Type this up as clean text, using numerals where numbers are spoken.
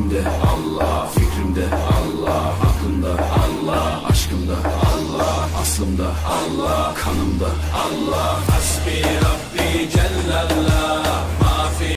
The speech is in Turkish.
Kalbimde Allah, fikrimde Allah, aklımda Allah, aşkımda Allah, aslımda Allah, kanımda Allah. Hasbinallah.